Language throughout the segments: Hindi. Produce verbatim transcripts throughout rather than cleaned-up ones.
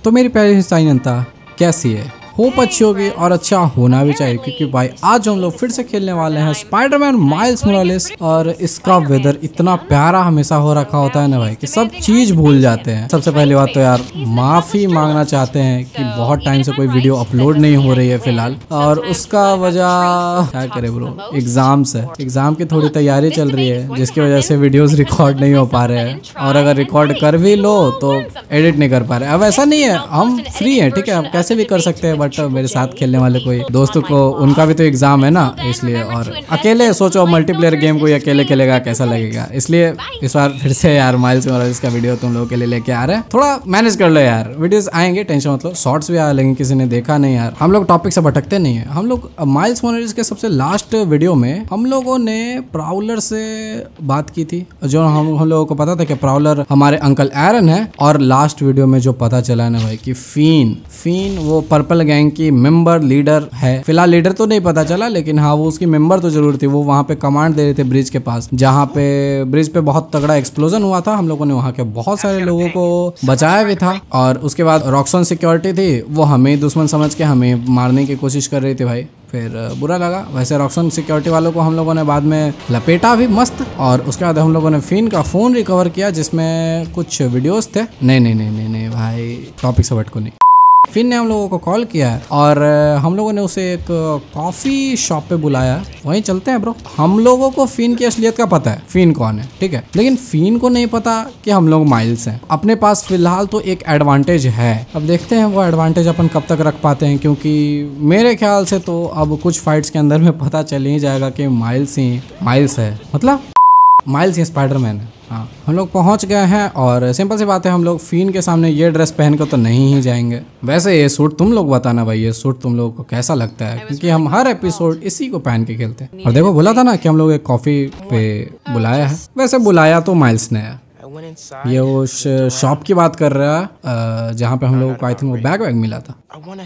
तो मेरी प्यारी हिंदुस्तानी जनता कैसी है? होप अच्छी होगी और अच्छा होना भी चाहिए, क्योंकि भाई आज हम लोग फिर से खेलने वाले हैं स्पाइडरमैन माइल्स मोरालेस। और इसका वेदर इतना प्यारा हमेशा हो रखा होता है ना भाई कि सब चीज भूल जाते हैं। सबसे पहली बात तो यार माफी मांगना चाहते हैं कि बहुत टाइम से कोई वीडियो अपलोड नहीं हो रही है फिलहाल, और उसका वजह क्या करे ब्रो, एग्जाम्स है। एग्जाम की थोड़ी तैयारी चल रही है जिसकी वजह से वीडियोस रिकॉर्ड नहीं हो पा रहे हैं, और अगर रिकॉर्ड कर भी लो तो एडिट नहीं कर पा रहे। अब ऐसा नहीं है, हम फ्री है, ठीक है, हम कैसे भी कर सकते हैं, बट मेरे साथ खेलने वाले कोई दोस्तों को उनका भी तो एग्जाम है ना, इसलिए। और अकेले सोचो मल्टीप्लेयर गेम कोई अकेले खेलेगा कैसा लगेगा, इसलिए इस बार फिर से यार माइल्स मोरालेस का वीडियो तुम लोगों के लिए लेके आ रहे हैं। थोड़ा मैनेज कर लो यार, वीडियोस आएंगे, टेंशन मतलब शॉर्ट्स भी आ लेंगे, किसी ने देखा नहीं यार। हम लोग टॉपिक से भटकते नहीं है। हम लोग माइल्स मोरालेस के सबसे लास्ट वीडियो में हम लोगों ने प्राउलर से बात की थी, जो हम हम लोगों को पता था कि प्राउलर हमारे अंकल एरन है। और लास्ट वीडियो में जो पता चला ना भाई कि फीन फीन वो पर्पल गैंग की मेंबर लीडर है। फिलहाल लीडर तो नहीं पता चला, लेकिन हाँ वो उसकी मेंबर तो जरूर थी। वो वहाँ पे कमांड दे रहे थे ब्रिज के पास, जहाँ पे ब्रिज पे बहुत तगड़ा एक्सप्लोजन हुआ था। हम लोगों ने वहाँ के बहुत सारे लोगों को बचाया भी था। और उसके बाद रॉक्सन सिक्योरिटी थी, वो हमें दुश्मन समझ के हमें मारने की कोशिश कर रही थी भाई, फिर बुरा लगा। वैसे रॉक्सन सिक्योरिटी वालों को हम लोगों ने बाद में लपेटा भी मस्त। और उसके बाद हम लोगों ने फिन का फोन रिकवर किया जिसमें कुछ वीडियोस थे। नहीं नहीं नहीं नहीं नहीं भाई, टॉपिक से भटको नहीं। फिन ने हम लोगों को कॉल किया है और हम लोगों ने उसे एक कॉफ़ी शॉप पे बुलाया, वहीं चलते हैं ब्रो। हम लोगों को फिन की असलियत का पता है, फिन कौन है, ठीक है, लेकिन फिन को नहीं पता कि हम लोग माइल्स हैं। अपने पास फिलहाल तो एक एडवांटेज है, अब देखते हैं वो एडवांटेज अपन कब तक रख पाते हैं, क्योंकि मेरे ख्याल से तो अब कुछ फाइट्स के अंदर में पता चल ही जाएगा कि माइल्स ही माइल्स है, मतलब माइल्स ही स्पाइडरमैन है। हाँ, हम लोग पहुंच गए हैं और सिंपल सी बात है, हम लोग फिन के सामने ये ड्रेस पहन कर तो नहीं ही जाएंगे। वैसे ये सूट तुम लोग बताना भाई, ये सूट तुम लोगों को कैसा लगता है, क्योंकि हम हर एपिसोड इसी को पहन के खेलते हैं। और देखो बोला था ना कि हम लोग एक कॉफी पे बुलाया है, वैसे बुलाया तो माइल्स ने है। ये वो शॉप की बात कर रहा है जहाँ पे हम लोगों को आई थिंक वो बैग वैग मिला था।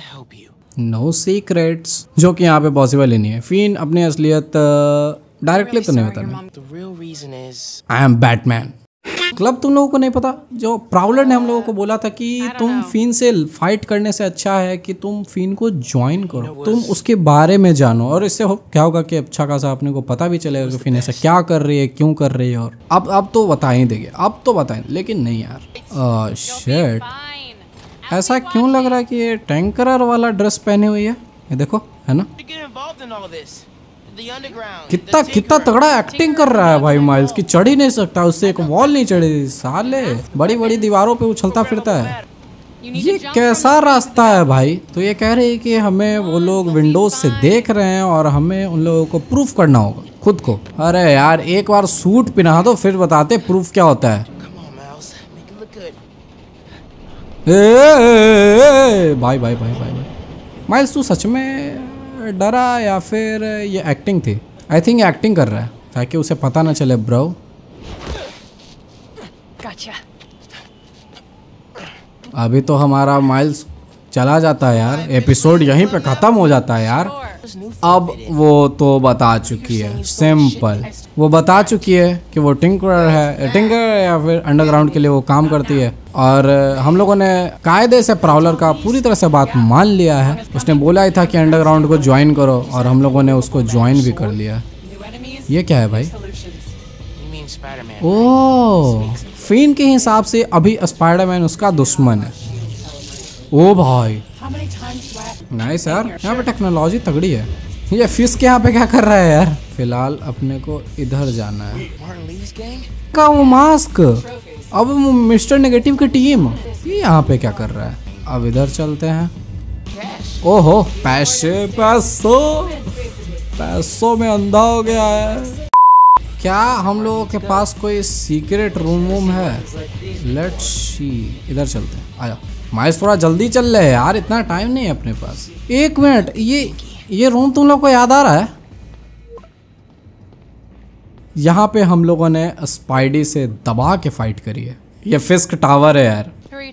नो सीक्रेट्स, जो कि यहाँ पे पॉसिबल ही नहीं है। फिन अपनी असलियत डायरेक्टली तो नहीं बताना। I am Batman. क्लब तुम लोगों को नहीं पता, जो प्राउलर ने हम लोगों को बोला था कि तुम फिन से फाइट करने से अच्छा है कि तुम फिन को ज्वाइन करो, तुम उसके बारे में जानो, और इससे हो, क्या होगा कि अच्छा खासा अपने को पता भी चलेगा कि फिन ऐसा क्या कर रही है, क्यों कर रही है। और अब अब तो बता ही देंगे, अब तो बताएं, लेकिन नहीं यार। शिट, ऐसा क्यों लग रहा है कि ये टैंकरर वाला ड्रेस पहनी हुई है, ये देखो, है ना। कितना कितना तगड़ा एक्टिंग कर रहा है भाई माइल्स की, चढ़ ही नहीं सकता, उससे एक वॉल नहीं चढ़ी, साले बड़ी बड़ी दीवारों पे उछलता फिरता है। ये कैसा रास्ता है भाई। तो ये कह रहे हैं कि हमें वो लोग विंडोज से देख रहे हैं और हमें उन लोगों को प्रूफ करना होगा खुद को। अरे यार एक बार सूट पहना दो फिर बताते प्रूफ क्या होता है। ए, भाई भाई भाई भाई माइल्स तू सच में डरा या फिर ये एक्टिंग थी? आई थिंक एक्टिंग कर रहा है ताकि उसे पता ना चले ब्रो। gotcha. अभी तो हमारा माइल्स चला जाता है यार, एपिसोड यहीं पे खत्म हो जाता है यार। अब वो तो बता चुकी है, सिंपल, वो बता चुकी है कि वो टिंकरर है, टिंकर या फिर अंडरग्राउंड के लिए वो काम करती है। और हम लोगों ने कायदे से प्राउलर का पूरी तरह से बात मान लिया है। उसने बोला ही था कि अंडरग्राउंड को ज्वाइन करो और हम लोगों ने उसको ज्वाइन भी कर लिया। ये क्या है भाई? ओह, फिन के हिसाब से अभी स्पाइडरमैन उसका दुश्मन है। ओ भाई नाइस यार, यहाँ पे टेक्नोलॉजी तगड़ी है। ये फिश के यहाँ पे क्या कर रहा है यार? फिलहाल अपने को इधर जाना है। का वो मास्क, अब मिस्टर नेगेटिव की टीम ये यहाँ पे क्या कर रहा है? अब इधर चलते हैं। ओहो, पैसे पैसों पैसों में अंधा हो गया है। क्या हम लोगों के पास कोई सीक्रेट रूम वूम है? लेट्स सी, इधर चलते हैं, आया। माइल्स थोड़ा जल्दी चल रहे हैं यार, इतना टाइम नहीं है अपने पास। एक मिनट, ये ये रूम तुम लोग को याद आ रहा है? यहाँ पे हम लोगों ने स्पाइडी से दबा के फाइट करी है। ये फिस्क टावर है यार।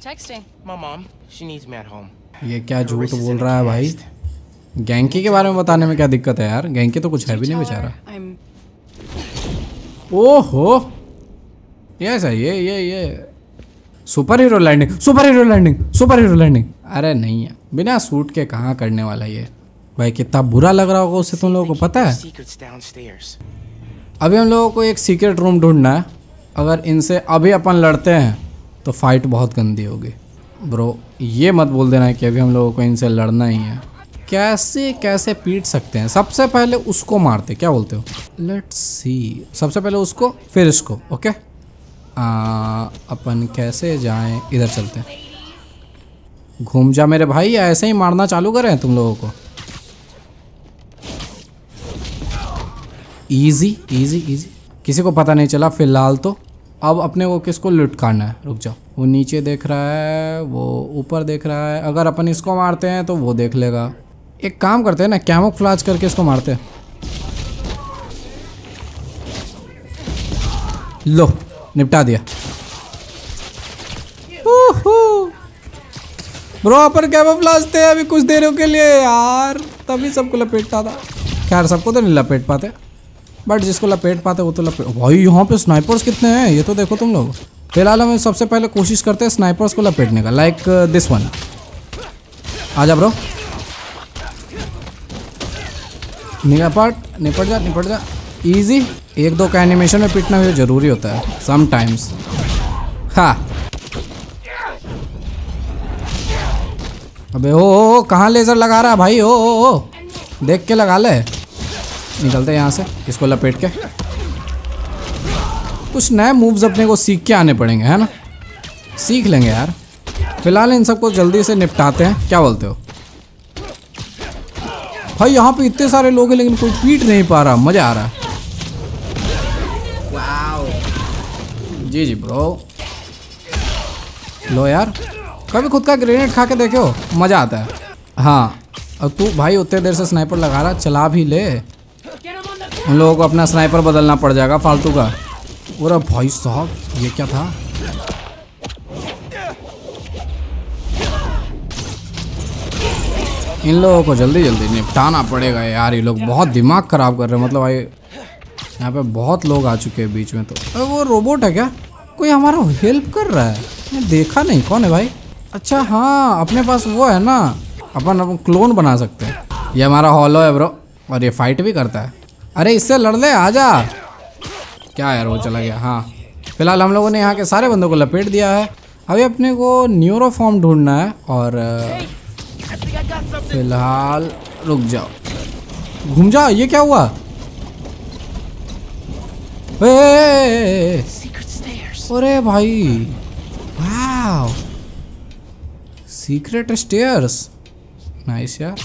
ये क्या झूठ बोल रहा है भाई? गैंकी के बारे में बताने में क्या दिक्कत है यार? गैंकी तो कुछ है भी नहीं बेचारा। ओहो, ये ऐसा ये ये ये super hero landing, super hero landing, super hero landing. अरे नहीं है, बिना सूट के कहाँ करने वाला ये भाई। कितना बुरा लग रहा होगा उससे, तुम लोगों को पता है। अभी हम लोगों को एक सीक्रेट रूम ढूंढना है। अगर इनसे अभी अपन लड़ते हैं तो फाइट बहुत गंदी होगी ब्रो। ये मत बोल देना कि अभी हम लोगों को इनसे लड़ना ही है। कैसे कैसे पीट सकते हैं? सबसे पहले उसको मारते, क्या बोलते हो? लेट्स सी, सबसे पहले उसको फिर इसको। ओके आ, अपन कैसे जाएं? इधर चलते हैं। घूम जा मेरे भाई, ऐसे ही मारना चालू करें तुम लोगों को। इजी इजी इजी, किसी को पता नहीं चला फिलहाल तो। अब अपने को किसको लुटकाना है? रुक जाओ, वो नीचे देख रहा है, वो ऊपर देख रहा है। अगर अपन इसको मारते हैं तो वो देख लेगा। एक काम करते हैं ना, कैमोफ्लेज करके इसको मारते हैं। लो, निपटा दिया। ब्रो अपन कैमोफ्लेज थे अभी कुछ देरों के लिए यार, तभी सबको लपेटता था। खैर सबको तो नहीं लपेट पाते, बट जिसको लपेट पाते वो तो लपेट। भाई यहाँ पे स्नाइपर्स कितने हैं ये तो देखो तुम लोग। फिलहाल हम सबसे पहले कोशिश करते हैं स्नाइपर्स को लपेटने का, लाइक दिस वन। आजा ब्रो, निपट निपट जा निपट जा। इजी, एक दो का एनिमेशन में पीटना भी जरूरी होता है समटाइम्स। हाँ अबे ओ, ओ, ओ कहाँ लेजर लगा रहा है भाई? ओ, ओ, ओ देख के लगा ले। निकलते हैं यहाँ से, इसको लपेट के। कुछ नए मूव्स अपने को सीख के आने पड़ेंगे, है ना? सीख लेंगे यार। फिलहाल इन सबको जल्दी से निपटाते हैं, क्या बोलते हो भाई? यहाँ पे इतने सारे लोग हैं लेकिन कोई पीट नहीं पा रहा, मजा आ रहा है। जी जी ब्रो, लो यार, कभी खुद का ग्रेनेड खा के देखो, मजा आता है। हाँ और तू भाई उतने देर से स्नाइपर लगा रहा, चला भी ले। उन लोगों को अपना स्नाइपर बदलना पड़ जाएगा फालतू का। और भाई साहब ये क्या था? इन लोगों को जल्दी जल्दी निपटाना पड़ेगा यार। ये लोग बहुत दिमाग खराब कर रहे हैं। मतलब भाई यहाँ पे बहुत लोग आ चुके हैं बीच में। तो अरे वो रोबोट है क्या? कोई हमारा हेल्प कर रहा है, मैं देखा नहीं। कौन है भाई? अच्छा हाँ, अपने पास वो है ना, अपन अपन क्लोन बना सकते हैं। ये हमारा हॉलो है ब्रो, और ये फाइट भी करता है। अरे इससे लड़ ले, आजा। क्या यार वो चला गया। हाँ फिलहाल हम लोगों ने यहाँ के सारे बंदों को लपेट दिया है। अभी अपने को न्यूरोफॉर्म ढूंढना है। और फिलहाल रुक जाओ, घूम जा। ये क्या हुआ? अरे भाई वाह, सीक्रेट स्टेयर्स, नाइस यार।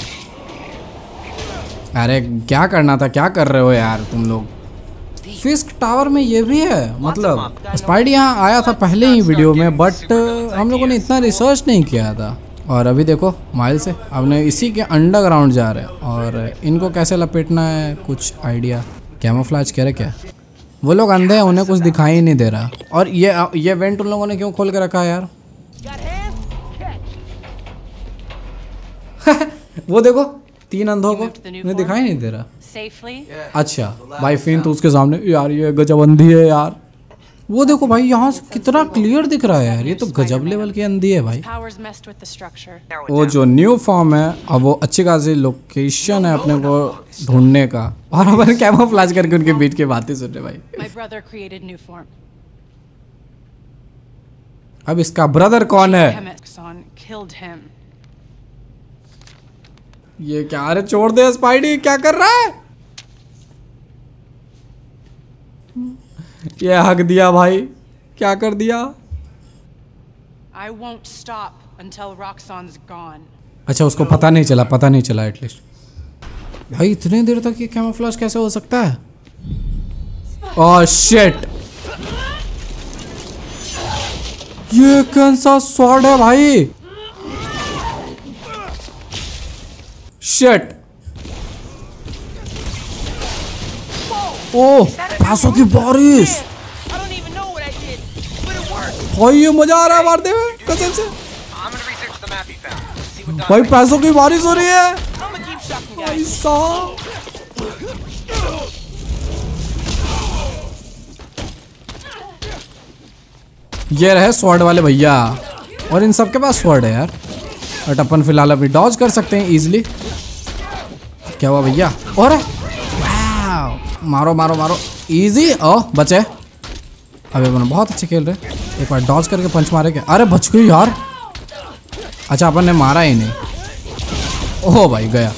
अरे क्या करना था, क्या कर रहे हो यार तुम लोग? फिस्क टावर में ये भी है। मतलब स्पाइडी यहाँ आया था पहले ही वीडियो में, बट हम लोगों ने इतना रिसर्च नहीं किया था। और अभी देखो माइल से अपने इसी के अंडरग्राउंड जा रहे हैं। और इनको कैसे लपेटना है कुछ आइडिया? कैमोफ्लेज कह रहे क्या? वो लोग अंधे हैं, उन्हें कुछ दिखाई ही नहीं दे रहा। और ये ये वेंट उन लोगों ने क्यों खोल के रखा है यार? वो देखो तीन अंधों को, उन्हें दिखाई नहीं दे रहा। अच्छा भाई फिन तो उसके सामने यार, ये गजब अंधी है यार। वो देखो भाई यहाँ से कितना क्लियर दिख रहा है यार। ये तो गजब लेवल की अंधी है भाई। वो जो न्यू फॉर्म है, अब वो अच्छी खासी लोकेशन है अपने को ढूंढने का। और अपन कैमोफ्लेज करके उनके बीच की बातें सुन रहे भाई। अब इसका ब्रदर कौन है? ये क्या? अरे छोड़ दे स्पाइडी, क्या कर रहा है? ये हक दिया भाई, क्या कर दिया? I won't stop until Roxxon's gone. अच्छा उसको पता नहीं चला, पता नहीं चला एटलीस्ट। भाई इतने देर तक ये कैमोफ्लेज कैसे हो सकता है? ओह शिट, ये कौन सा स्वॉर्ड है भाई? शिट, ओह पैसों की बारिश। भाई ये मजा आ रहा है मारते हुए कसम से। भाई पैसों की बारिश हो रही है भाई साहब। ये रहे स्वॉर्ड वाले भैया, और इन सबके पास स्वॉर्ड है यार। बट अपन फिलहाल अभी डॉज कर सकते हैं इजीली। क्या हुआ भैया? और मारो मारो मारो इजी। ओह बचे। अबे अपन बहुत अच्छे खेल रहे। एक बार डॉज करके पंच मारे क्या? अरे बच गई यार। अच्छा अपन ने मारा ही नहीं। ओह भाई गया।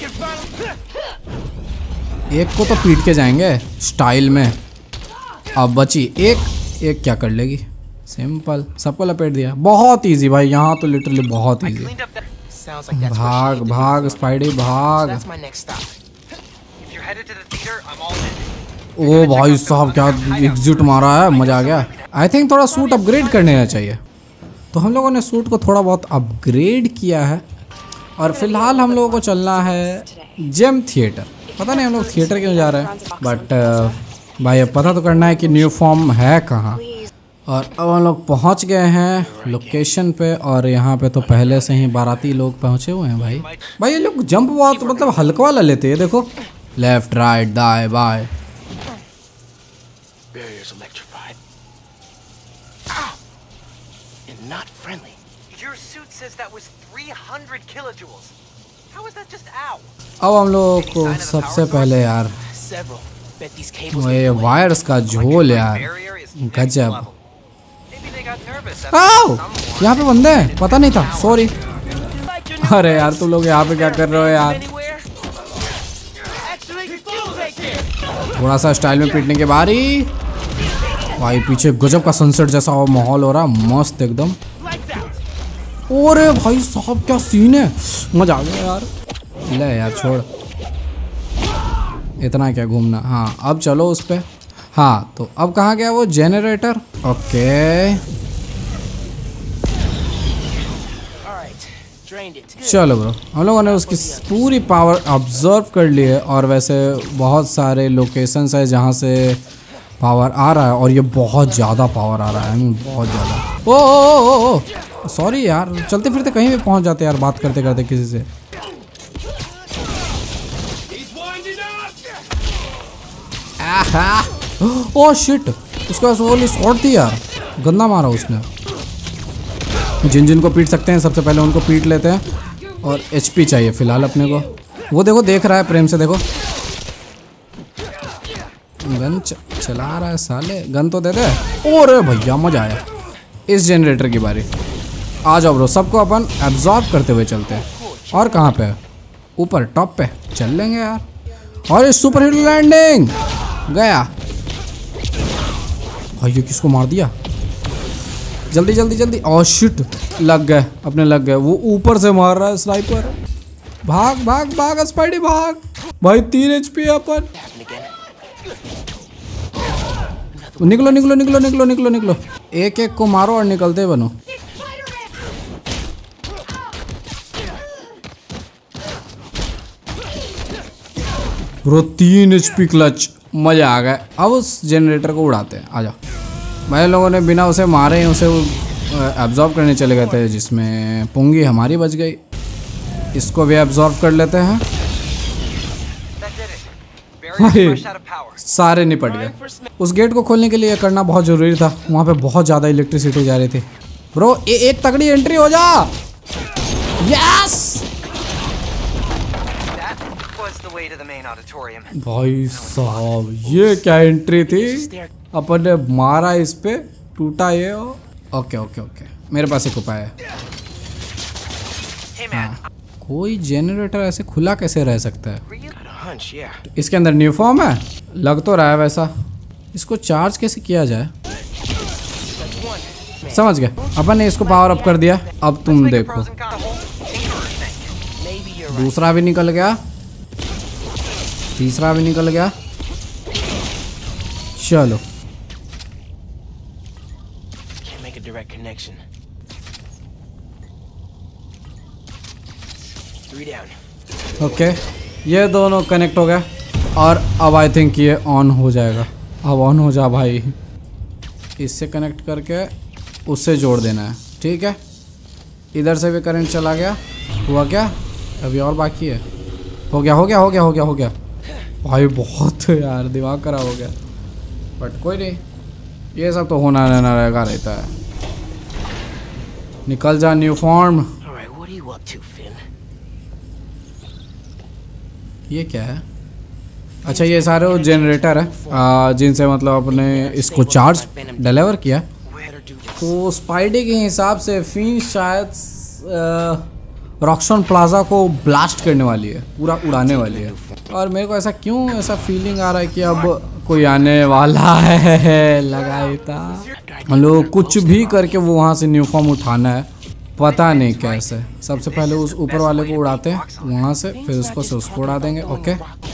एक को तो पीट के जाएंगे स्टाइल में। अब बची एक। एक क्या कर लेगी? सिंपल, सबको लपेट दिया। बहुत इजी भाई, यहाँ तो लिटरली बहुत इजी। भाग भाग स्पाइडी भाग। ओ भाई साहब क्या एग्जिट मारा है, मजा आ गया। आई थिंक थोड़ा सूट अपग्रेड करने चाहिए। तो हम लोगों ने सूट को थोड़ा बहुत अपग्रेड किया है और फिलहाल हम लोगों को चलना है जेम थिएटर। पता नहीं हम लोग थिएटर क्यों जा रहे हैं, बट भाई अब पता तो करना है कि न्यू फॉर्म है कहाँ। और अब हम लोग पहुँच गए हैं लोकेशन पे, और यहाँ पे तो पहले से ही बाराती लोग पहुँचे हुए हैं भाई। भाई ये लोग जंप बहुत मतलब हल्का वाला लेते हैं, देखो लेफ्ट राइट दाएं बाएं। अब हम लोगों को सबसे पहले यार ये वायर्स का झोल यार गजब। आओ यहाँ पे बंदे हैं, पता नहीं था, सॉरी। अरे यार तुम लोग यहाँ पे क्या कर रहे हो यार? थोड़ा सा स्टाइल में पीटने के बारी। भाई पीछे गजब का सनसेट जैसा माहौल हो रहा, मस्त एकदम। ओरे भाई साहब क्या सीन है, मजा आ गया यार। ले यार छोड़, इतना क्या घूमना। हाँ अब चलो उस पे। हाँ तो अब कहाँ गया वो जेनरेटर? ओके चलो ब्रो, हम लोगों ने उसकी पूरी पावर ऑब्जर्व कर ली है। और वैसे बहुत सारे लोकेशंस है जहाँ से पावर आ रहा है, और ये बहुत ज़्यादा पावर आ रहा है, बहुत ज़्यादा। ओ ओ ओ ओ सॉरी यार, चलते फिरते कहीं भी पहुँच जाते यार बात करते करते किसी से। ओह शिट, उसका वो शॉट थी यार, गंदा मारा उसने। जिन जिन को पीट सकते हैं सबसे पहले उनको पीट लेते हैं। और एचपी चाहिए फिलहाल अपने को। वो देखो देख रहा है प्रेम से, देखो गन च, चला रहा है साले, गन तो दे दे। ओरे भैया मजा आया। इस जनरेटर की बारी। आ जाओ ब्रो, सबको अपन एब्जॉर्ब करते हुए चलते हैं। और कहाँ पे? ऊपर टॉप पे चल लेंगे यार। और ये सुपर हिट लैंडिंग गया। भाई ये किसको मार दिया? जल्दी जल्दी जल्दी। ओह शिट, लग गए अपने, लग गए। वो ऊपर से मार रहा है स्नाइपर। भाग भाग भाग स्पाइडी भाग। भाई तीन एचपी अपन। निकलो निकलो निकलो निकलो निकलो निकलो। एक एक को मारो और निकलते बनो। ब्रो तीन एचपी क्लच, मजा आ गया। अब उस जनरेटर को उड़ाते हैं, आ जाओ। भाई लोगों ने बिना उसे मारे ही उसे एब्जॉर्ब करने चले गए थे, जिसमें पुंगी हमारी बच गई। इसको भी एब्जॉर्ब कर लेते हैं। भाई सारे निपट गए। उस गेट को खोलने के लिए करना बहुत जरूरी था, वहाँ पे बहुत ज़्यादा इलेक्ट्रिसिटी जा रही थी। ब्रो ए, एक तगड़ी एंट्री हो जा। यस भाई साहब ये क्या एंट्री थी। अपन ने मारा इस पे, टूटा ये। ओके ओके ओके, मेरे पास एक उपाय है। हाँ, कोई जनरेटर ऐसे खुला कैसे रह सकता है? इसके अंदर न्यू फॉर्म है, लग तो रहा है वैसा। इसको चार्ज कैसे किया जाए? समझ गए, अपन ने इसको पावर अप कर दिया। अब तुम देखो, दूसरा भी निकल गया, तीसरा भी निकल गया। चलो ओके okay, ये दोनों कनेक्ट हो गए। और अब आई थिंक ये ऑन हो जाएगा। अब ऑन हो जा भाई। इससे कनेक्ट करके उससे जोड़ देना है, ठीक है। इधर से भी करंट चला गया। हुआ क्या? अभी और बाकी है। हो गया हो गया हो गया हो गया हो गया। भाई बहुत यार दिमाग खराब हो गया, बट कोई नहीं, ये सब तो होना रहना रहेगा रहता है। निकल जा न्यू फॉर्म। ये क्या है? अच्छा ये सारे वो जनरेटर है जिनसे मतलब अपने इसको चार्ज डिलीवर किया। तो स्पाइडी के हिसाब से फिन शायद रॉक्सॉन प्लाजा को ब्लास्ट करने वाली है, पूरा उड़ाने वाली है। और मेरे को ऐसा क्यों ऐसा फीलिंग आ रहा है कि अब कोई आने वाला है। लगाई था हम लोग कुछ भी करके वो वहाँ से न्यू फॉर्म उठाना है, पता नहीं कैसे। सबसे पहले उस ऊपर वाले को उड़ाते हैं वहाँ से, फिर उसको से उसको उड़ा देंगे। ओके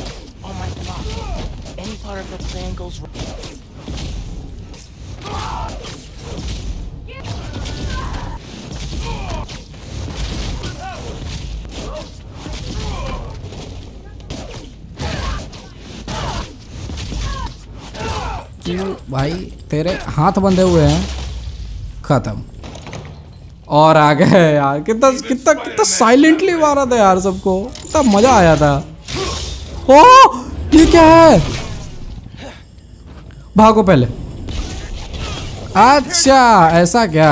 भाई तेरे हाथ बंधे हुए हैं, खत्म। और आ गए यार, कितना कितना कितना साइलेंटली मारा था यार सबको, कितना मजा आया था। ओ ये क्या है? भागो पहले। अच्छा ऐसा क्या?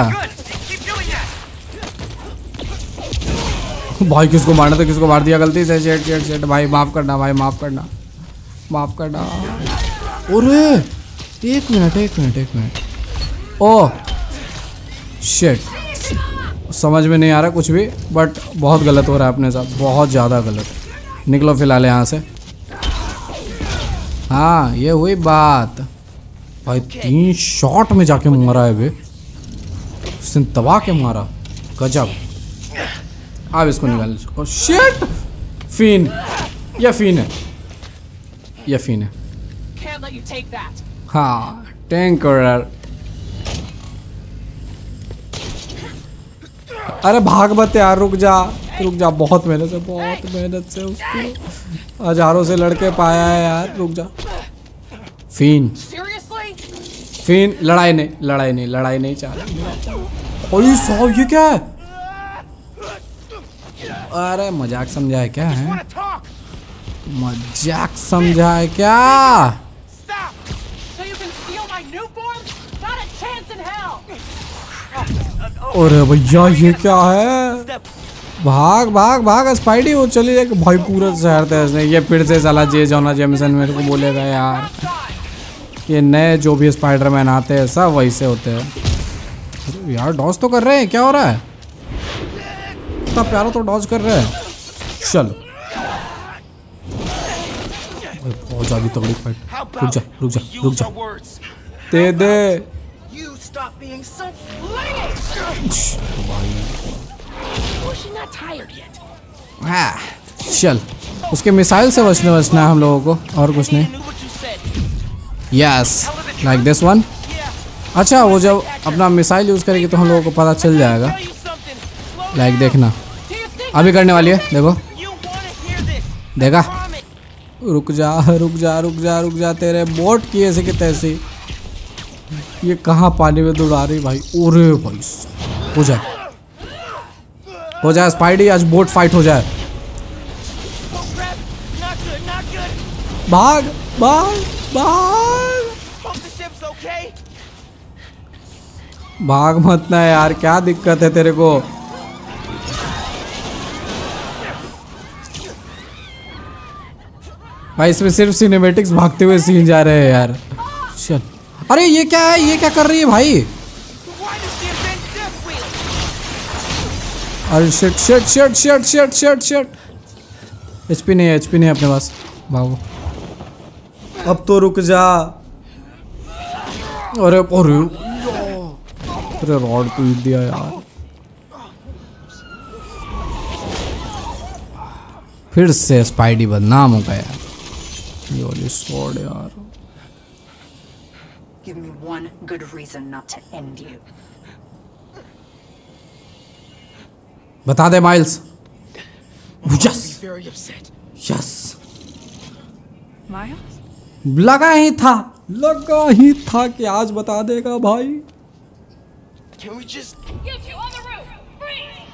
भाई किसको मारना था, किसको मार दिया गलती से। शेट शेट शेट भाई माफ करना, भाई माफ करना, माफ करना। अरे एक मिनट एक मिनट एक मिनट ओ शिट, समझ में नहीं आ रहा कुछ भी, बट बहुत गलत हो रहा है अपने साथ, बहुत ज़्यादा गलत। निकलो फिलहाल यहाँ से। हाँ ये हुई बात। भाई तीन शॉट में जाके मारा है बे, उसने दबा के मारा, गजब। अब इसको निकाल सको। शिट फिन, ये फिन है, ये फिन है। हाँ टैंकर। अरे भाग मत यार, रुक जा रुक जा, बहुत मेहनत से बहुत मेहनत से उसको हजारों से लड़के पाया है यार, रुक जा। फिन फिन लड़ाई नहीं लड़ाई नहीं लड़ाई नहीं चाह रहा। ओए साहब ये क्या है? अरे मजाक समझा है क्या? है मजाक समझा है क्या? अरे भैया ये क्या है? भाग भाग भाग स्पाइडी, वो चली जाएगी। भाई पूरा शहर था इसने। ये फिर से साला जे जोना जेमिसन मेरे को बोलेगा यार, ये नए जो भी स्पाइडरमैन आते हैं सब वैसे होते हैं यार। डॉज तो कर रहे हैं, क्या हो रहा है? इतना प्यारा तो डॉज कर रहे हैं। चलो बहुत ज्यादा तगड़ी फाइट। रुक जा रुक जा रुक जा, दे दे। हाँ चल, उसके मिसाइल से बचने बचना है हम लोगों को, और कुछ नहीं। Yes like this one. अच्छा वो जब अपना मिसाइल यूज करेगी तो हम लोगों को पता चल जाएगा। लाइक देखना अभी करने वाली है, देखो देखा। रुक जा रुक जा रुक जा रुक जा, तेरे बोट की ऐसे की तैसे। ये कहाँ पानी में दौड़ा रही भाई। ओरे भाई हो जाए हो जाए स्पाइडी, आज बोट फाइट हो जाए। भाग भाग भाग भाग मत ना यार, क्या दिक्कत है तेरे को? भाई इसमें सिर्फ सिनेमैटिक्स भागते हुए सीन जा रहे हैं यार। चल अरे ये क्या है, ये क्या कर रही है भाई? अरे shit shit shit shit shit shit shit. HP नहीं है, एचपी नहीं है अपने पास, भागो। अब तो रुक जा। अरे अरे अरे रॉड पीट दिया यार। फिर से स्पाइडी बदनाम हो गया। ये वाली स्वॉर्ड यार। Give me one good reason not to end you. बता दे माइल्स। यस यस लगा ही था, लगा ही था कि आज बता देगा भाई। Can we just get you on the roof? Freeze!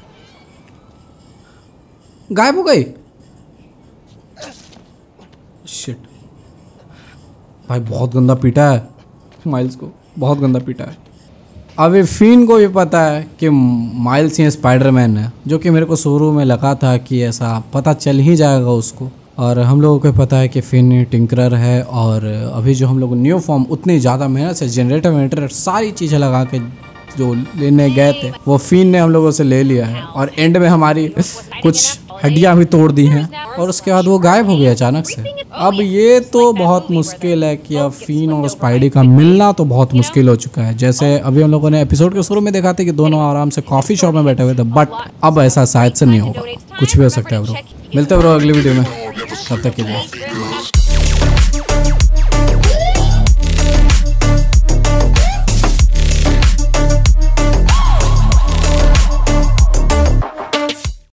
गायब हो गई। शिट भाई बहुत गंदा पीटा है माइल्स को, बहुत गंदा पीटा है। अभी फिन को भी पता है कि माइल्स ही स्पाइडरमैन है, जो कि मेरे को शुरू में लगा था कि ऐसा पता चल ही जाएगा उसको। और हम लोगों को पता है कि फिन टिंकरर है, और अभी जो हम लोग न्यू फॉर्म उतनी ज़्यादा मेहनत से जनरेटर वनरेटर सारी चीज़ें लगा के जो लेने गए थे वो फिन ने हम लोगों से ले लिया है। और एंड में हमारी कुछ हड्डियां भी तोड़ दी हैं, और उसके बाद वो गायब हो गया अचानक से। अब ये तो बहुत मुश्किल है कि अब फिन और स्पाइडी का मिलना तो बहुत मुश्किल हो चुका है। जैसे अभी हम लोगों ने एपिसोड के शुरू में देखा था कि दोनों आराम से कॉफी शॉप में बैठे हुए थे, बट अब ऐसा शायद से नहीं होगा, कुछ भी हो सकता है ब्रो। मिलते हैं ब्रो अगली वीडियो में, तब तक के लिए।